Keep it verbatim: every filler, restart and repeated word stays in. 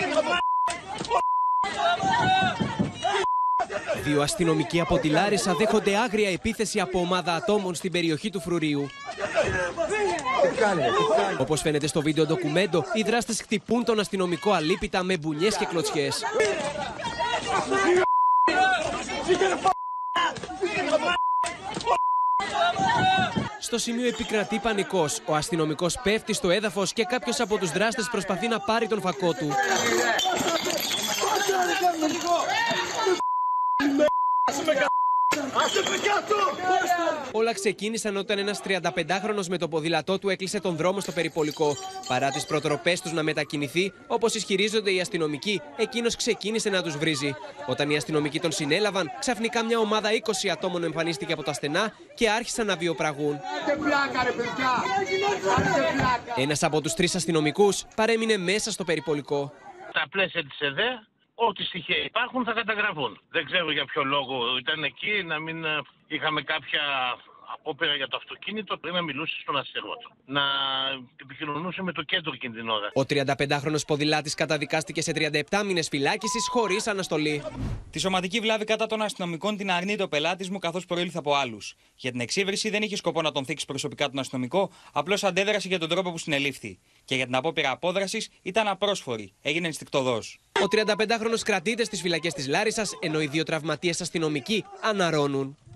Δύο αστυνομικοί από τη Λάρισα δέχονται άγρια επίθεση από ομάδα ατόμων στην περιοχή του Φρουρίου. Όπως φαίνεται στο βίντεο ντοκουμέντο, οι δράστες χτυπούν τον αστυνομικό αλίπητα με μπουνιές και κλωτσιές. Στο σημείο επικρατεί πανικός. Ο αστυνομικός πέφτει στο έδαφος και κάποιος από τους δράστες προσπαθεί να πάρει τον φακό του. Όλα ξεκίνησαν όταν ένας τριανταπεντάχρονος με το ποδήλατό του έκλεισε τον δρόμο στο περιπολικό. Παρά τις προτροπές τους να μετακινηθεί, όπως ισχυρίζονται οι αστυνομικοί, εκείνος ξεκίνησε να τους βρίζει. Όταν οι αστυνομικοί τον συνέλαβαν, ξαφνικά μια ομάδα είκοσι ατόμων εμφανίστηκε από τα στενά και άρχισαν να βιοπραγούν. Ένας από τους τρεις αστυνομικούς παρέμεινε μέσα στο περιπολικό. Στα πλαίσια της ΕΔΕ, ό,τι στοιχεία υπάρχουν θα καταγραφούν. Δεν ξέρω για ποιο λόγο ήταν εκεί, να μην είχαμε κάποια απόπειρα για το αυτοκίνητο πριν να μιλούσε στον αστυνομικό. Να επικοινωνούσε με το κέντρο εκείνη την ώρα. Ο τριανταπεντάχρονος ποδηλάτης καταδικάστηκε σε τριάντα επτά μήνες φυλάκισης χωρίς αναστολή. Τη σωματική βλάβη κατά των αστυνομικών την αρνείται ο πελάτης μου, καθώς προήλθε από άλλους. Για την εξύβριση δεν είχε σκοπό να τον θίξει προσωπικά τον αστυνομικό, απλώς αντέδρασε για τον τρόπο που συνελήφθη. Και για την απόπειρα απόδρασης ήταν απρόσφορη, έγινε ενστικτωδώς. Ο τριανταπεντάχρονος κρατείται στις φυλακές της Λάρισσας, ενώ οι δύο τραυματίες αστυνομικοί αναρρώνουν.